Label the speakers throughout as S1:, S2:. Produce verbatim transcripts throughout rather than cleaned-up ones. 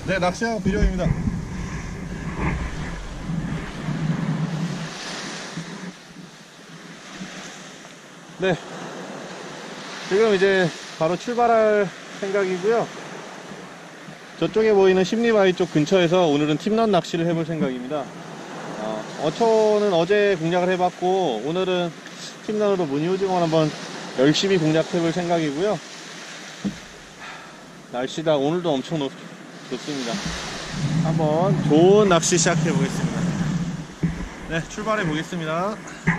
S1: 네, 낚시하고 비료입니다. 네, 지금 이제 바로 출발할 생각이고요. 저쪽에 보이는 심리바위 쪽 근처에서 오늘은 팀런 낚시를 해볼 생각입니다. 어, 어초는 어제 공략을 해봤고 오늘은 팀런으로 무늬오징어 한번 열심히 공략해볼 생각이고요. 날씨가 오늘도 엄청 높, 좋습니다. 한번 좋은 낚시 시작해 보겠습니다. 네, 출발해 보겠습니다.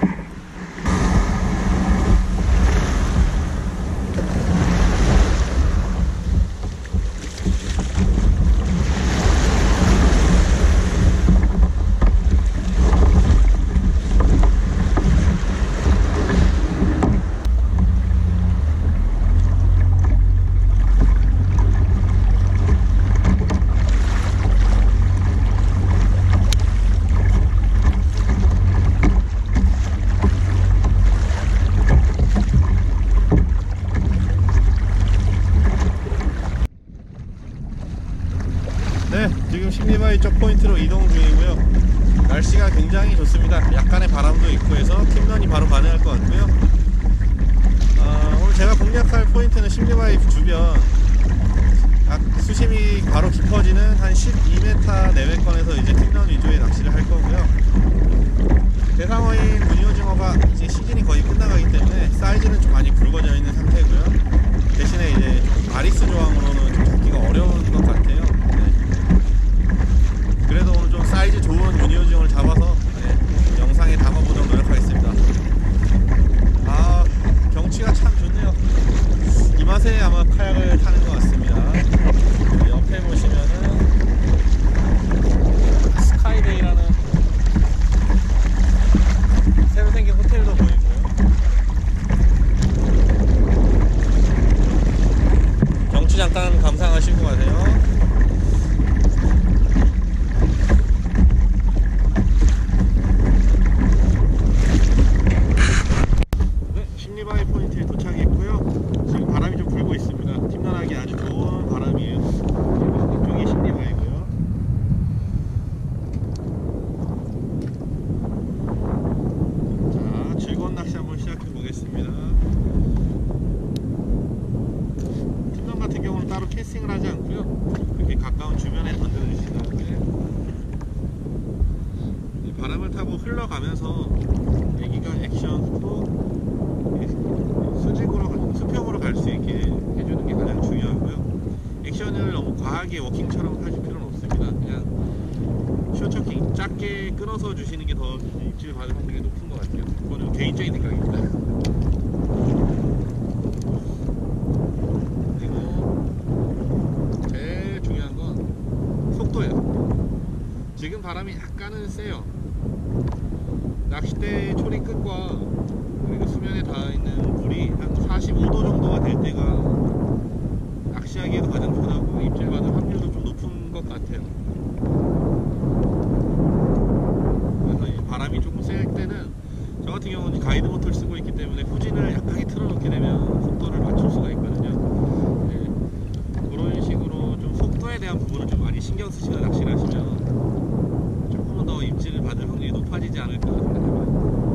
S1: 네, 지금 심리바위 쪽 포인트로 이동 중이고요. 날씨가 굉장히 좋습니다. 약간의 바람도 있고 해서 팀런이 바로 가능할 것 같고요. 어, 오늘 제가 공략할 포인트는 심리바위 주변 수심이 바로 깊어지는 한 십이 미터 내외권에서 이제 팀런 위주의 낚시를 할 거고요. 대상어인 무늬오징어가 이제 시즌이 거의 끝나가기 때문에 사이즈는 좀 많이 굵어져 있는 상태고요. 대신에 이제 아리스 조항으로는 좀 잡기가 어려운 것 같아요. 그래도 오늘 좀 사이즈 좋은 무늬오징어를 잡아서 네, 영상에 담아보도록 노력하겠습니다. 아, 경치가 참 좋네요. 이 맛에 아마 카약을 타는 것 같습니다. 옆에 보시면은 스카이데이라는 새로 생긴 호텔도 보이고요. 경치 잠깐 감상하시고 가세요. 심리바위 포인트에 도착했고요. 지금 바람이 좀 불고 있습니다. 팀런하기 아주 좋은 바람이에요. 이쪽이 심리바위고요. 자, 즐거운 낚시 한번 시작해 보겠습니다. 팀런 같은 경우는 따로 캐스팅을 하지 않고요. 이렇게 가까운 주변에 던져주신 다음에 바람을 타고 흘러가면서 애기가 액션 후 수직으로, 수평으로 갈 수 있게 해주는 게 가장 중요하고요. 액션을 너무 과하게 워킹처럼 하실 필요는 없습니다. 그냥 쇼처킹 작게 끊어서 주시는 게 더 입질 받을 확률이 높은 것 같아요. 그거는 개인적인 생각입니다. 그리고 제일 중요한 건 속도예요. 지금 바람이 약간은 세요. 낚싯대 초리 끝과 그리고 수면에 닿아있는 물이 한 사십오 도 정도가 될 때가 낚시하기에도 가장 편하고 입질 받을 확률도 좀 높은 것 같아요. 그래서 이 바람이 조금 셀 때는 저 같은 경우는 가이드 모터를 쓰고 있기 때문에 후진을 약간씩 틀어놓게 되면 속도를 맞출 수가 있거든요. 네, 그런 식으로 좀 속도에 대한 부분을 좀 많이 신경 쓰시고 낚시를 하시면 조금은 더 입질을 받을 확률이 높아지지 않을까 생각합니다.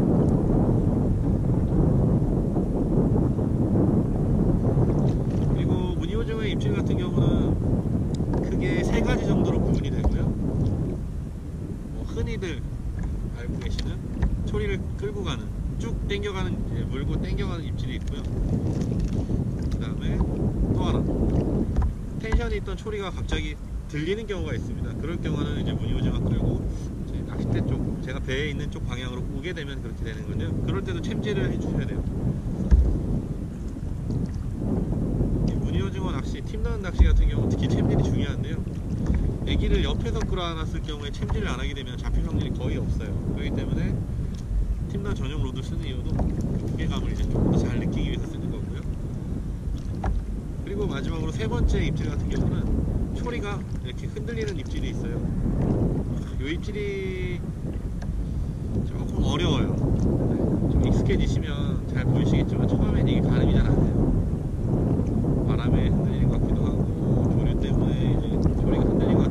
S1: 무늬오징어의 입질 같은 경우는 크게 세 가지 정도로 구분이 되고요. 뭐 흔히들 알고 계시는 초리를 끌고 가는, 쭉 당겨가는, 예, 물고 당겨가는 입질이 있고요. 그 다음에 또 하나, 텐션이 있던 초리가 갑자기 들리는 경우가 있습니다. 그럴 경우는 이제 무늬오징어 끌고 이제 낚싯대 쪽, 제가 배에 있는 쪽 방향으로 오게 되면 그렇게 되는 건데요. 그럴 때도 챔질을 해주셔야 돼요. 무늬오징어 낚시, 팀런 낚시 같은 경우 특히 챔질이 중요한데요. 애기를 옆에서 끌어안았을 경우에 챔질을 안 하게 되면 잡힐 확률이 거의 없어요. 그렇기 때문에 팀런 전용 로드 쓰는 이유도 무게감을 이제 조금 더 잘 느끼기 위해서 쓰는 거고요. 그리고 마지막으로 세 번째 입질 같은 경우는 초리가 이렇게 흔들리는 입질이 있어요. 이 입질이 조금 어려워요. 좀 익숙해지시면 잘 보이시겠지만 처음엔 이게 가늠이 잘 안 돼요. 바람에 흔들리는 것 같기도 하고 조류 때문에 이제 소리가 흔들리는 것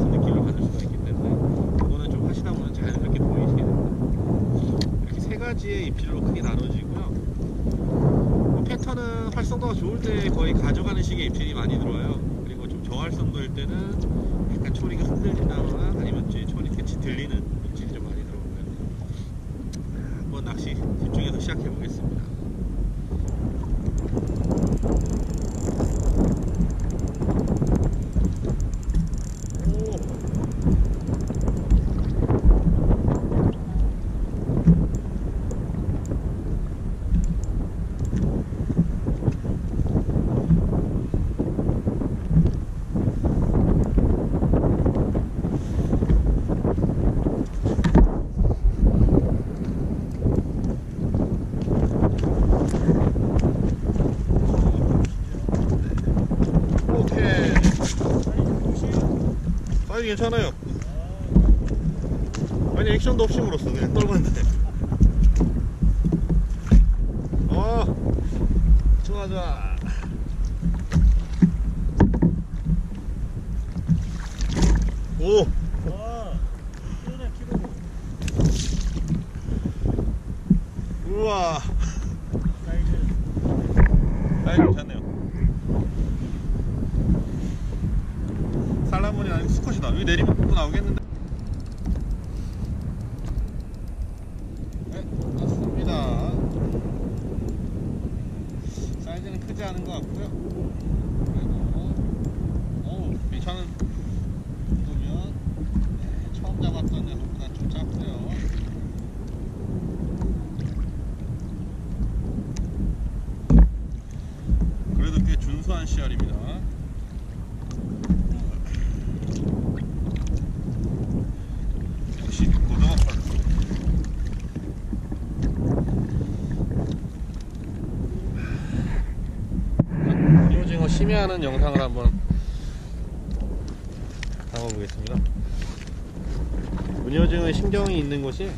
S1: 입질로 크게 나눠지고요. 뭐 패턴은 활성도가 좋을 때 거의 가져가는 식의 입질이 많이 들어와요. 그리고 좀 저활성도일 때는 약간 초리가 흔들린다거나 아니면 이제 초리 끝이 들리는 입질이 좀 많이 들어오고요. 한번 낚시 집중해서 시작해 보겠습니다. 사이즈 괜찮아요. 아니 액션도 없이 물었어. 그냥 떨궜는데. 어 좋아 좋아. 오 우와 사이즈 괜찮네요. 살라몬이 아니고 수컷이다. 여기 내리면 또 나오겠는데? 네, 맞습니다. 사이즈는 크지 않은 것 같고요. 그래도 어우 괜찮은 정도면 네, 처음 잡았던 녀석보다 좀 작고요. 그래도 꽤 준수한 씨알입니다. 역시 고등어빨. 문효징어 심해하는 영상을 한번 담아보겠습니다. 문효징어의 신경이 있는 곳이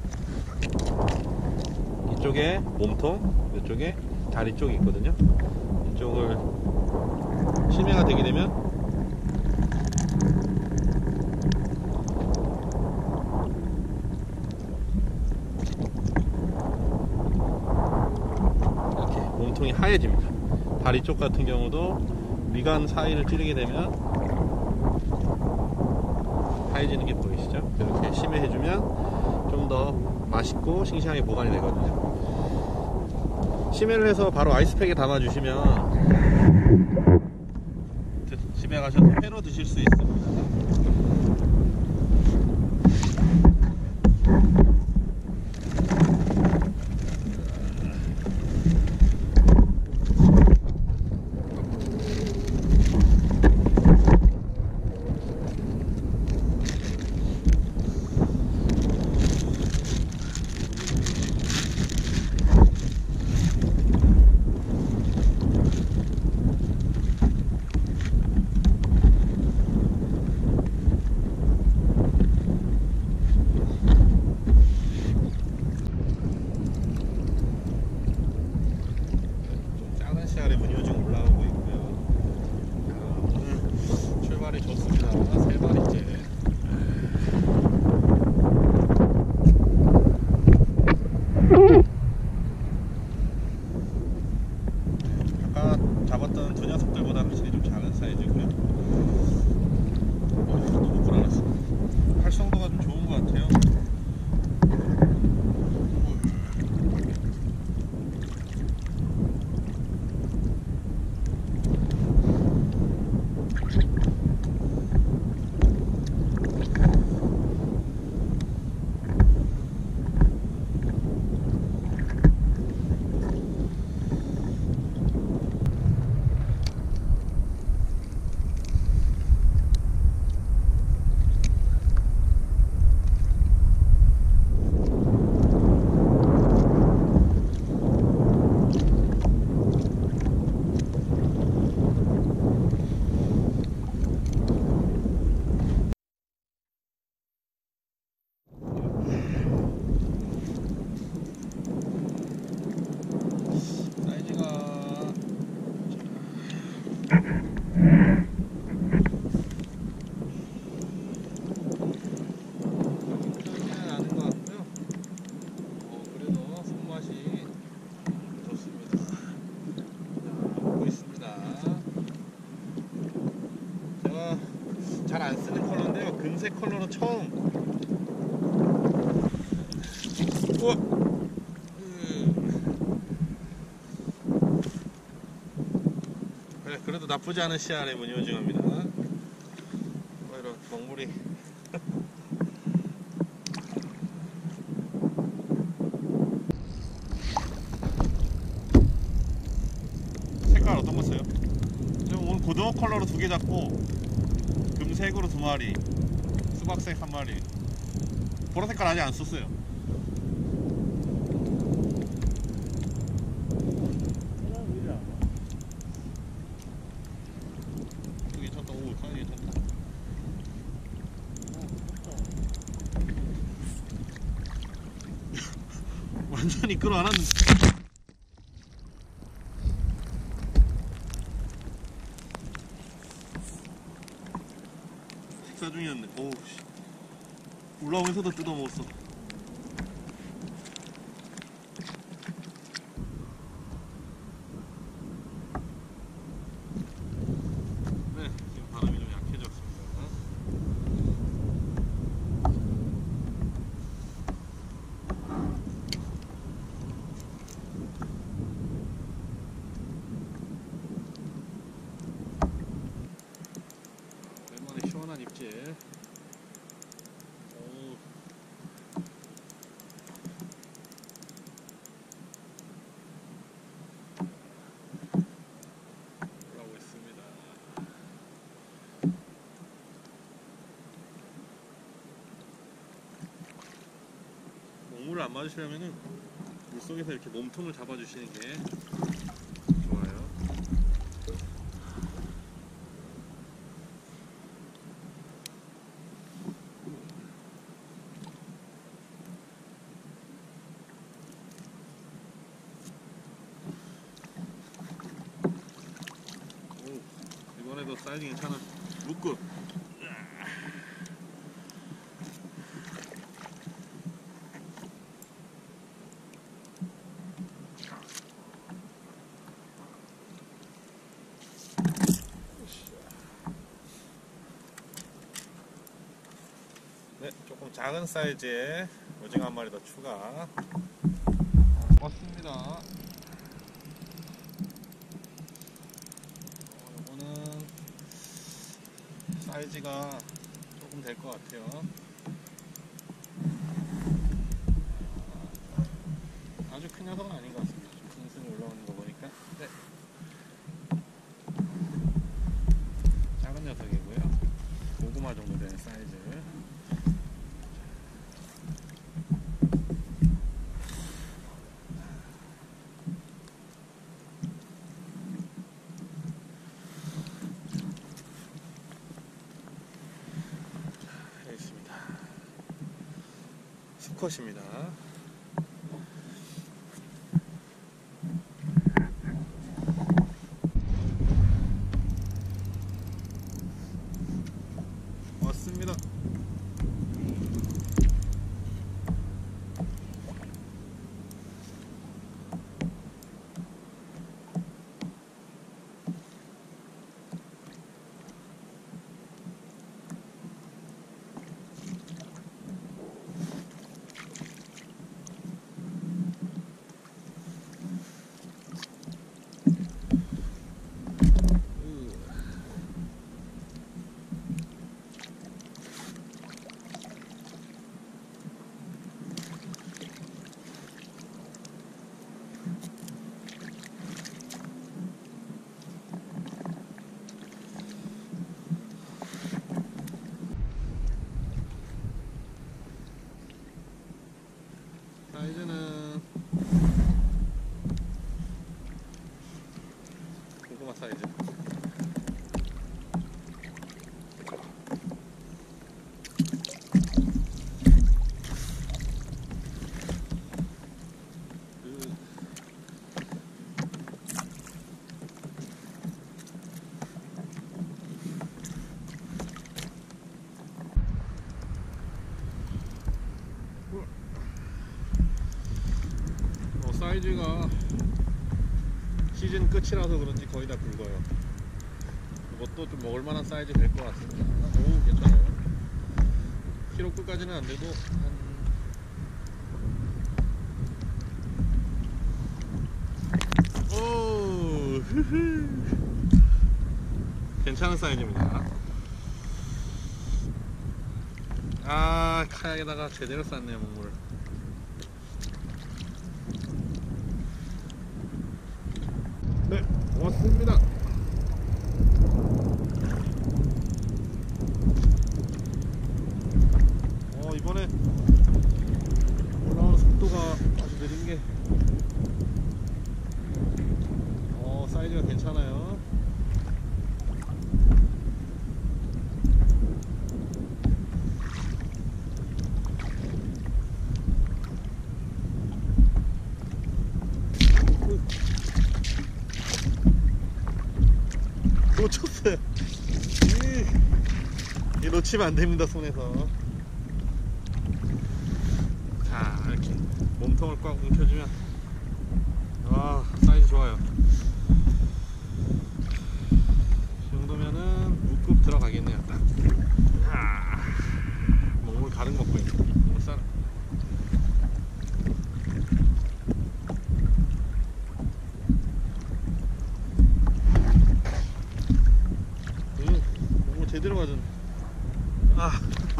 S1: 이쪽에 몸통, 이쪽에 다리 쪽이 있거든요. 이쪽을 심해가 되게 되면 이렇게 몸통이 하얘집니다. 다리 쪽 같은 경우도 미간 사이를 찌르게 되면 하얘지는 게 보이시죠? 이렇게 심해해주면 좀 더 맛있고 싱싱하게 보관이 되거든요. 심해를 해서 바로 아이스팩에 담아주시면 집에 가셔서 회로 드실 수 있습니다. 제가 잘 안 쓰는 컬러인데요. 금색 컬러로 처음. 우와. 음. 그래, 그래도 나쁘지 않은 씨알의 무늬 오징어입니다. 어, 이런 먹물이. 색깔 어떤 거 써요? 지금 오늘 고등어 컬러로 두 개 잡고 금색으로 두 마리, 수박색 한 마리. 보라 색깔 아직 안 썼어요. 여기 괜찮다. 오, 카니 괜찮다. 완전히 끌어안았는데. 식사 중이었네. 오우 씨. 올라오면서도 뜯어 먹었어. 네, 지금 바람이 좀 약해졌습니다. 오랜만에 시원한 입질. 오. 올라오고 있습니다. 먹물을 안 맞으시려면은 물속에서 이렇게 몸통을 잡아주시는 게 좋아요. 오, 이번에도 사이즈 괜찮아. 묶음. 네, 조금 작은 사이즈의 오징어 한 마리 더 추가. 왔습니다. 어, 요거는 사이즈가 조금 될 것 같아요. 아주 큰 녀석은 아닌 것 같습니다. 좀 싱싱히 올라오는 거 보니까. 네. 작은 녀석이고요. 고구마 정도 되는 사이즈. 여기 있습니다. 수컷입니다. 왔습니다. 사이즈는 고구마 사이즈. 어, 사이즈가 시즌 끝이라서 그런지 거의 다 굵어요. 이번 이것도 좀 먹을만한 사이즈 될 것 같습니다. 오, 괜찮아요. 키로 끝까지는 안 되고 한 오, 괜찮은 사이즈입니다. 아, 카약에다가 제대로 쌌네요, 먹물을. 네, 고맙습니다. 어, 이번에 올라오는 속도가 아주 느린 게, 어, 사이즈가 괜찮아요. 놓쳤어요. 이 놓치면 안 됩니다, 손에서. 자, 이렇게 몸통을 꽉 움켜주면, 와, 사이즈 좋아요. 이 정도면은 무급 들어가겠네요. 딱. 아, 먹물 가득 먹고 있네. 먹물 싸라. 음, 먹물 제대로 맞은. 아,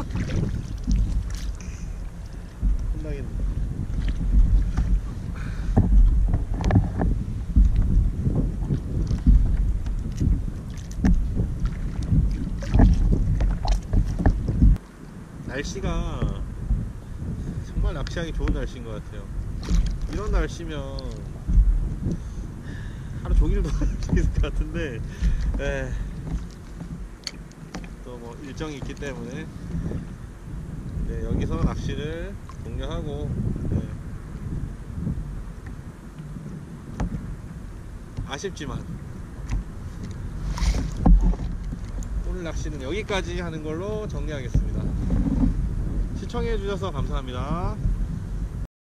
S1: 혼나겠네. 날씨가 정말 납치하기 좋은 날씨인 것 같아요. 이런 날씨면 하루 종일도 할 수 있을 것 같은데, 또 뭐 일정이 있기 때문에 네, 여기서 낚시를 종료하고, 네, 아쉽지만 오늘 낚시는 여기까지 하는 걸로 정리하겠습니다. 시청해 주셔서 감사합니다.